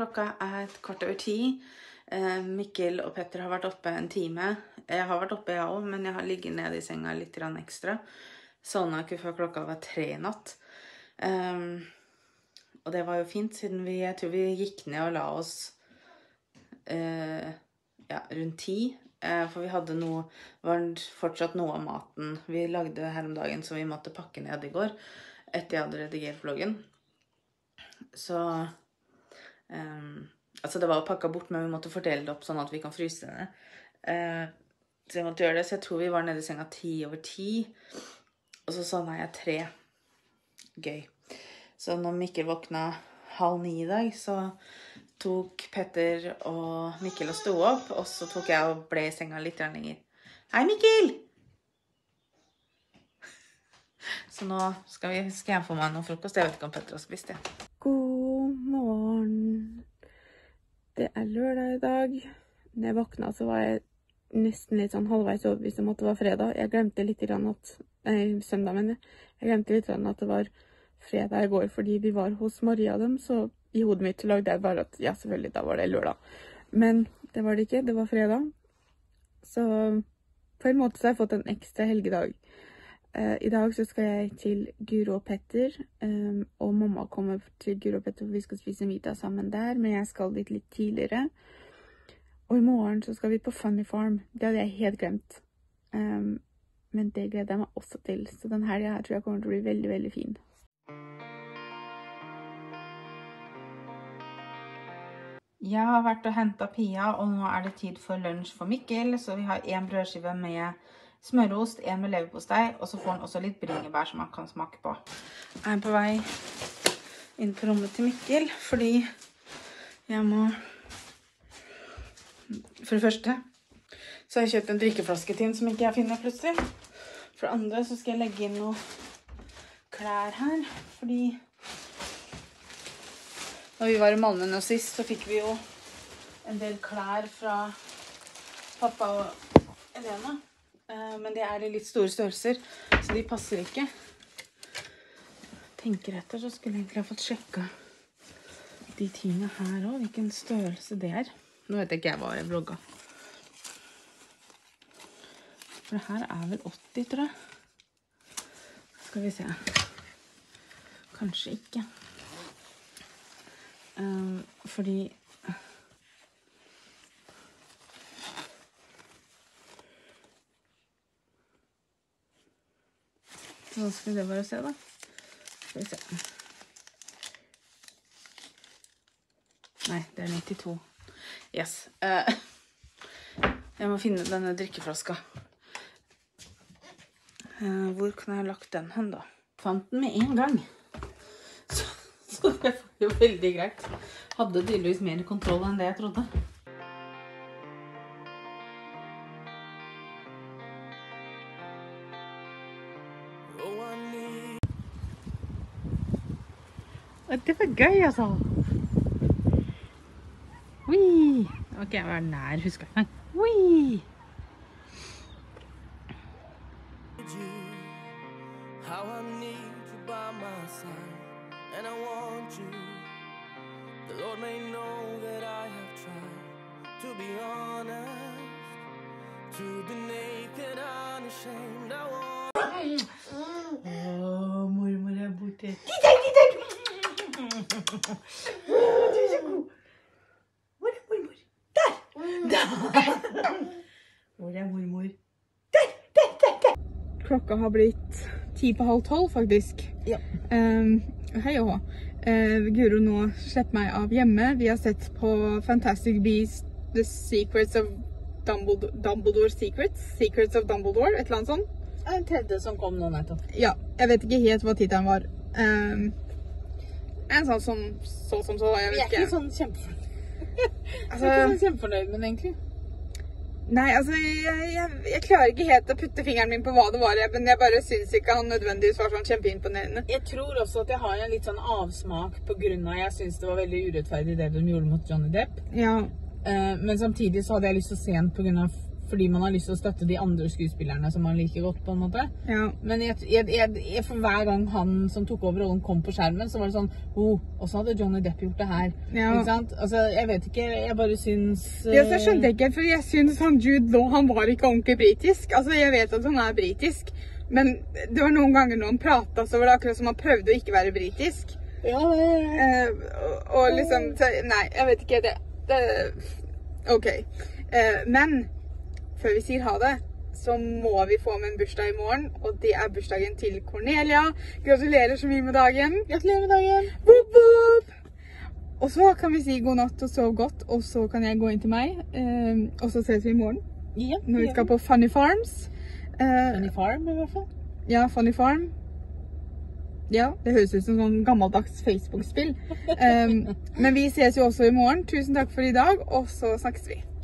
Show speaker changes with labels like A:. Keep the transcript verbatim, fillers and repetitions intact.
A: klokka er et kvart over ti. Eh, Mikkel og Petter har vært oppe en time. Jeg har vært oppe jeg også, men jeg har ligget nede i senga litt grann ekstra. Sovna ikke før klokka var tre i natt. Um, og det var jo fint, siden vi, jeg tror vi gikk ned og la oss uh, ja, rundt ti. Uh, for vi hadde noe, var fortsatt noe av maten vi lagde her om dagen, så vi måtte pakke ned i går, etter jeg hadde redigert vloggen. Så... Um, Altså det var pakket bort, men vi måtte fordele det opp sånn at vi kan fryse det. Eh, så jeg måtte gjøre det, så jeg tror vi var nede i senga ti over ti. Og så sovna jeg tre. Gøy. Så når Mikkel våkna halv ni i dag, så tok Petter og Mikkel og sto opp, og så tok jeg og ble i senga litt lenger. Hei Mikkel! Så nå skal, vi, skal jeg få meg noe frokost. Jeg vet ikke om Petter har spist det.
B: God morgen. Det er lørdag i dag. Når jeg våkna så var jeg nesten litt sånn halvveis overbevist om at det var fredag. Jeg glemte litt grann at, nei, søndag mener jeg. Jeg glemte litt grann at det var fredag i går, fordi vi var hos Maria og dem, så i hodet mitt lagde jeg bare at, ja selvfølgelig, da var det lørdag. Men det var det ikke, det var fredag. Så på en måte så har jeg fått en ekstra helgedag. Uh, I dag så skal jeg til Guro og Petter, um, og mamma kommer til Guro og Petter, for vi skal spise middag sammen der, men jeg skal dit litt tidligere. Og i morgen så skal vi på Funny Farm. Det hadde jeg helt glemt. Um, men det gleder jeg meg også til, så den helgen her tror jeg kommer til å bli veldig, veldig fin.
A: Jeg har vært og hentet Pia, og nå er det tid for lunsj for Mikkel, så vi har en brødskive med smørost, en med leverpostei, og så får han også litt bringebær som han kan smake på. Jeg er på vei inn på rommet til Mikkel, fordi jeg må... For det første, så har jeg kjøpt en drikkeflaske til som ikke jeg finner plutselig. For det andre så skal jeg legge inn noe klær her, fordi... Når vi var i Malmö nå sist, så fikk vi jo en del klær fra pappa og Elena. Men det er i litt store størrelser, så de passer ikke. Tenker etter, så skulle jeg egentlig ha fått sjekket de tingene her også, hvilken størrelse det er. Nå vet jeg ikke jeg hva jeg vlogget. For det her er vel åtti, tror jeg. Skal vi se. Kanskje ikke. Um, fordi... Så skal det bare se da. Skal vi se. Nei, det er nittito. Yes. Uh, jeg må finne denne drikkeflaska. Uh, hvor kan jeg ha lagt den hen da? Fant den med en gang. Så, så det var jo veldig greit. Hadde tydeligvis mer kontroll enn det jeg trodde. Det var gøy, altså. Ui! Ok, jeg var nær, husker jeg. Ui! Åh, mormor er borte. Du er så god. Hvor er mormor? Der! Der! Hvor er mormor? Der, der, der, der!
B: Klokka har blitt ti på halv tolv, faktisk.
A: Ja.
B: Um, hei og hå. Uh, Guro nå slipper meg av hjemme. Vi har sett på Fantastic Beasts, The Secrets of Dumbledore, Dumbledore Secrets, Secrets of Dumbledore, et eller annet sånt.
A: Det er en tredje som kom nå nettopp.
B: Ja, jeg vet ikke helt hva titelen var. Um, en sånn som så som så, jeg vet ikke.
A: Vi er ikke sånn kjempefornøyd. Altså, jeg er ikke sånn kjempefornøyd med den egentlig.
B: Nei, altså, jeg, jeg, jeg klarer ikke helt å putte fingeren min på hva det var, men jeg bare synes ikke han nødvendigvis var sånn kjempeimponerende.
A: Jeg tror også at jeg har en litt sånn avsmak på grunn av jeg synes det var veldig urettferdig det de gjorde mot Johnny Depp.
B: Ja.
A: Uh, men samtidig så hadde jeg lyst til å se den på grunn av
C: fordi man har lyst til å støtte de andre skuespillerne som man liker godt, på en måte.
B: Ja.
C: Men jeg, jeg, jeg, jeg, for hver gang han som tok over rollen kom på skjermen, så var det sånn, oh, og så hadde Johnny Depp gjort det her.
B: Ja.
C: Ikke sant? Altså, jeg vet ikke, jeg bare syns... Uh...
B: Ja, så skjønte jeg ikke, for jeg synes han Jude Law, han var ikke ordentlig britisk. Altså, jeg vet at han er britisk, men det var noen ganger når han pratet, så var det akkurat som han prøvde å ikke være britisk.
C: Ja, det...
B: Uh, og, og liksom, så, nei, jeg vet ikke det. det ok. Uh, men... Før vi sier ha det, så må vi få med en bursdag i morgen, og det er bursdagen til Cornelia. Gratulerer så mye med dagen.
C: Gratulerer med dagen.
B: Boop, boop. Og så kan vi si god natt og sove godt, og så kan jeg gå inn til meg, um, og så ses vi i morgen.
C: Ja,
B: når vi
C: ja.
B: skal på Funny Farms. Uh,
C: Funny Farm, i hvert fall.
B: Ja, Funny Farm. Ja, det høres ut som sånn gammeldags Facebook-spill. Um, men vi ses jo også i morgen. Tusen takk for i dag, og så snakkes vi.